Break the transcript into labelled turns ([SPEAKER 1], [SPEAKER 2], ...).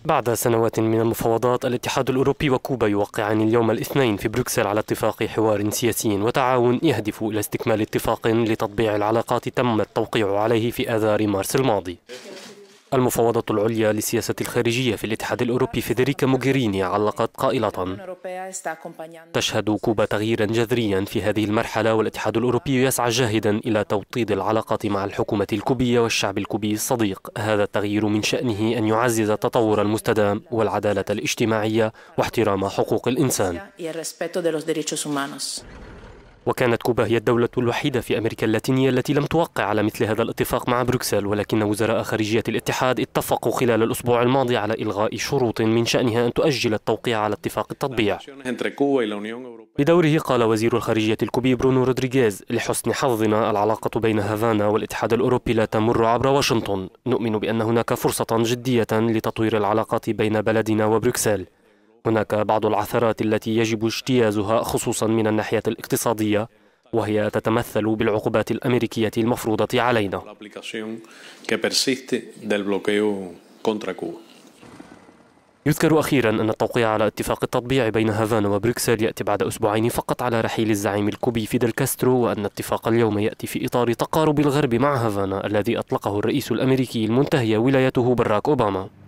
[SPEAKER 1] بعد سنوات من المفاوضات، الاتحاد الأوروبي وكوبا يوقعان اليوم الاثنين في بروكسل على اتفاق حوار سياسي وتعاون يهدف إلى استكمال اتفاق لتطبيع العلاقات تم التوقيع عليه في آذار مارس الماضي. المفوضة العليا للسياسة الخارجية في الاتحاد الأوروبي فيدريكا موغيريني علقت قائلة: تشهد كوبا تغييرا جذريا في هذه المرحلة، والاتحاد الأوروبي يسعى جاهدا إلى توطيد العلاقات مع الحكومة الكوبية والشعب الكوبي الصديق. هذا التغيير من شأنه أن يعزز التطور المستدام والعدالة الاجتماعية واحترام حقوق الإنسان. وكانت كوبا هي الدولة الوحيدة في أمريكا اللاتينية التي لم توقع على مثل هذا الاتفاق مع بروكسل، ولكن وزراء خارجية الاتحاد اتفقوا خلال الأسبوع الماضي على إلغاء شروط من شأنها أن تؤجل التوقيع على اتفاق التطبيع. بدوره قال وزير الخارجية الكوبي برونو رودريغيز: لحسن حظنا العلاقة بين هافانا والاتحاد الأوروبي لا تمر عبر واشنطن. نؤمن بأن هناك فرصة جدية لتطوير العلاقات بين بلدنا وبروكسل. هناك بعض العثرات التي يجب اجتيازها خصوصا من الناحية الاقتصادية، وهي تتمثل بالعقوبات الأمريكية المفروضة علينا. يذكر أخيرا أن التوقيع على اتفاق التطبيع بين هافانا وبروكسل يأتي بعد أسبوعين فقط على رحيل الزعيم الكوبي فيدل كاسترو، وأن اتفاق اليوم يأتي في إطار تقارب الغرب مع هافانا الذي أطلقه الرئيس الأمريكي المنتهي ولايته باراك أوباما.